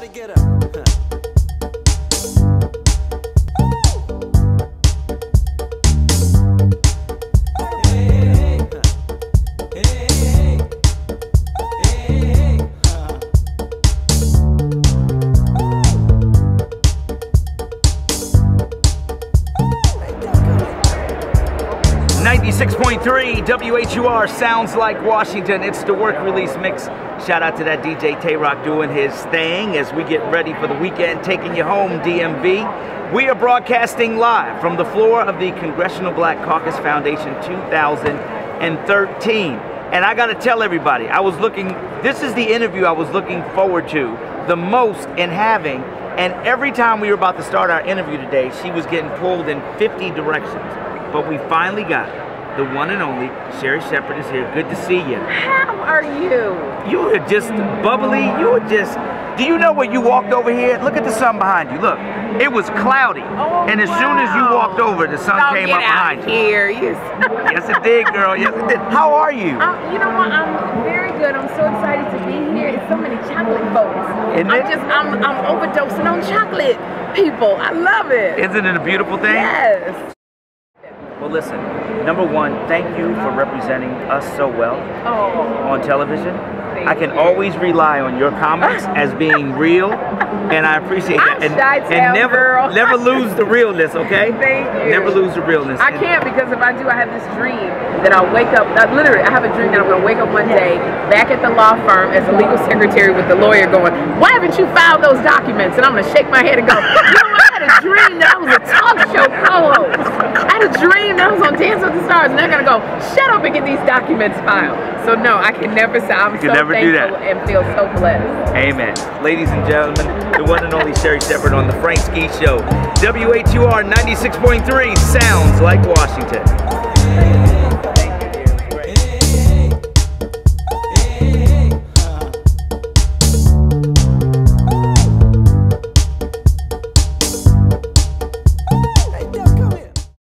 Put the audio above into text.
Everybody get up. Hey, hey, hey, hey, 96.3 WHUR sounds like Washington. It's the work release mix. Shout out to that DJ Tay-Rock doing his thing as we get ready for the weekend, taking you home, DMV. We are broadcasting live from the floor of the Congressional Black Caucus Foundation 2013. And I gotta tell everybody, this is the interview I was looking forward to the most in having. And every time we were about to start our interview today, she was getting pulled in 50 directions. But we finally got it. The one and only Sherri Shepherd is here. Good to see you. How are you? You were just bubbly. Do you know when you walked over here? Look at the sun behind you. Look, it was cloudy. Oh, and as soon as you walked over, the sun came up behind you. Here. Yes, it did, girl. Yes, it did. How are you? You know what? I'm very good. I'm so excited to be here. It's so many chocolate folks. I'm overdosing on chocolate, people. I love it. Isn't it a beautiful thing? Yes. Well, listen, number one, thank you for representing us so well on television. I can always rely on your comments as being real, and I appreciate that. And never lose the realness, okay? Thank you. Never lose the realness. I can't, because if I do, I have this dream that I'll wake up. Literally, I have a dream that I'm going to wake up one day back at the law firm as a legal secretary with the lawyer going, "Why haven't you filed those documents?" And I'm going to shake my head and go, "You know, I had a dream that I was a talk show co-host. I had a dream that I was on Dance with the Stars, and they're going to go, shut up and get these documents filed." So no, I can never say. I'm so thankful and feel so blessed. Amen. Ladies and gentlemen, the one and only Sherri Shepherd on the Frank Ski Show. WHUR 96.3 sounds like Washington.